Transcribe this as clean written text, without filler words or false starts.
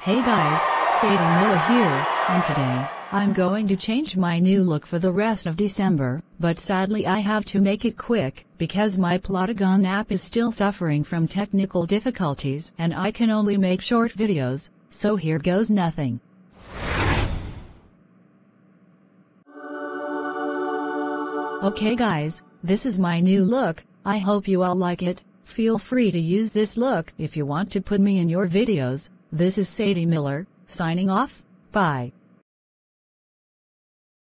Hey guys, Sadie Miller here, and today, I'm going to change my new look for the rest of December, but sadly I have to make it quick, because my Plotagon app is still suffering from technical difficulties and I can only make short videos, so here goes nothing. Okay guys, this is my new look, I hope you all like it. Feel free to use this look if you want to put me in your videos. This is Sadie Miller, signing off, bye.